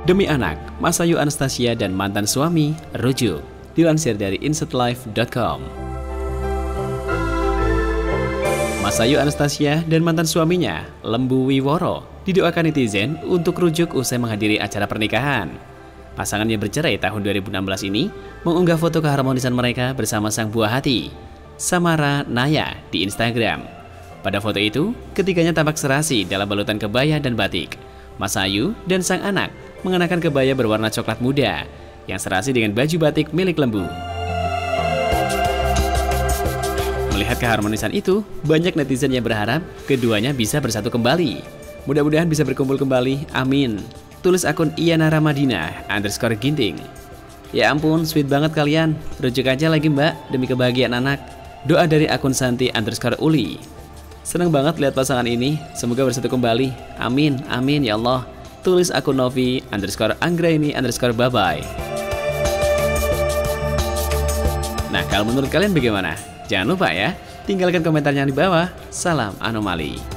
Demi anak, Mas Ayu Anastasia dan mantan suami rujuk. Dilansir dari insightlife.com. Mas Ayu Anastasia dan mantan suaminya, Lembu Wiworo, didoakan netizen untuk rujuk usai menghadiri acara pernikahan. Pasangan yang bercerai tahun 2016 ini mengunggah foto keharmonisan mereka bersama sang buah hati, Samara Naya, di Instagram. Pada foto itu, ketiganya tampak serasi dalam balutan kebaya dan batik. Mas Ayu dan sang anak mengenakan kebaya berwarna coklat muda yang serasi dengan baju batik milik Lembu. Melihat keharmonisan itu, banyak netizen yang berharap keduanya bisa bersatu kembali. Mudah-mudahan bisa berkumpul kembali, amin. Tulis akun Iyana Ramadina_Ginting. Ya ampun, sweet banget kalian. Rujuk aja lagi mbak, demi kebahagiaan anak. Doa dari akun Santi_Uli. Senang banget lihat pasangan ini, semoga bersatu kembali, amin, amin ya Allah. Tulis akun Novi_Anggraini_Babay. Nah, kalau menurut kalian bagaimana? Jangan lupa ya, tinggalkan komentarnya di bawah. Salam anomali.